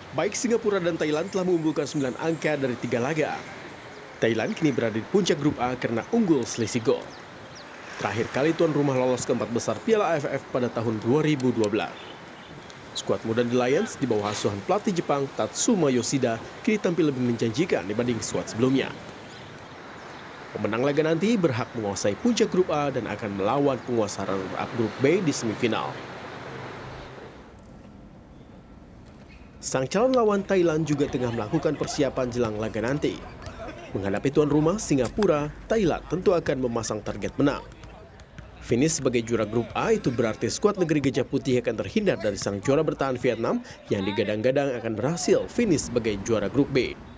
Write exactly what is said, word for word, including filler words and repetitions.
Baik Singapura dan Thailand telah mengumpulkan sembilan angka dari tiga laga. Thailand kini berada di puncak grup A karena unggul selisih gol. Terakhir kali tuan rumah lolos ke empat besar Piala A F F pada tahun dua ribu dua belas. Skuad muda The Lions di bawah asuhan pelatih Jepang Tatsuma Yoshida kini tampil lebih menjanjikan dibanding skuad sebelumnya. Pemenang laga nanti berhak menguasai puncak grup A dan akan melawan penguasa runner-up grup B di semifinal. Sang calon lawan Thailand juga tengah melakukan persiapan jelang laga nanti. Menghadapi tuan rumah Singapura, Thailand tentu akan memasang target menang. Finish sebagai juara grup A itu berarti skuad negeri Gajah Putih akan terhindar dari sang juara bertahan Vietnam yang digadang-gadang akan berhasil finish sebagai juara grup B.